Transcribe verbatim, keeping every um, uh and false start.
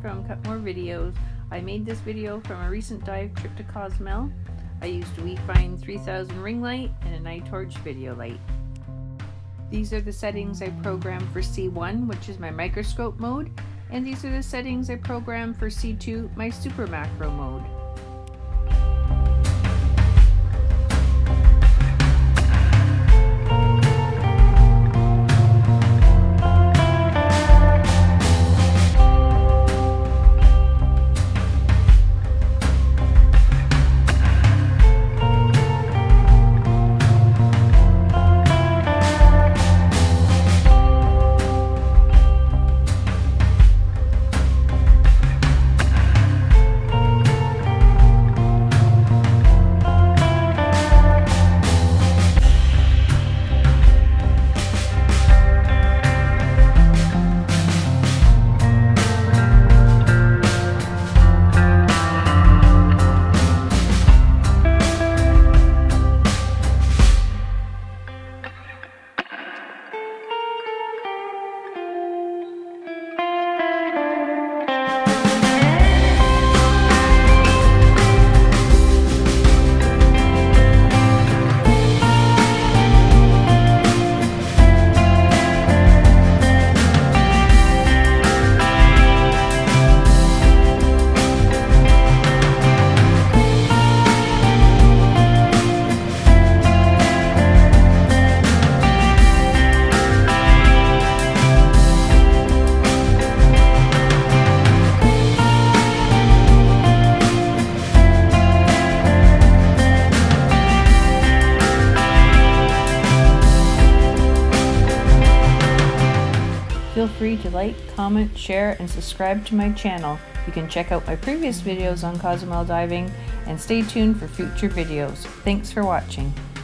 from Cut More Videos. I made this video from a recent dive trip to Cozumel. I used a WeFind three thousand ring light and a night torch video light. These are the settings I programmed for C one, which is my microscope mode, and these are the settings I programmed for C two, my super macro mode. Feel free to like, comment, share, and subscribe to my channel. You can check out my previous videos on Cozumel diving and stay tuned for future videos. Thanks for watching.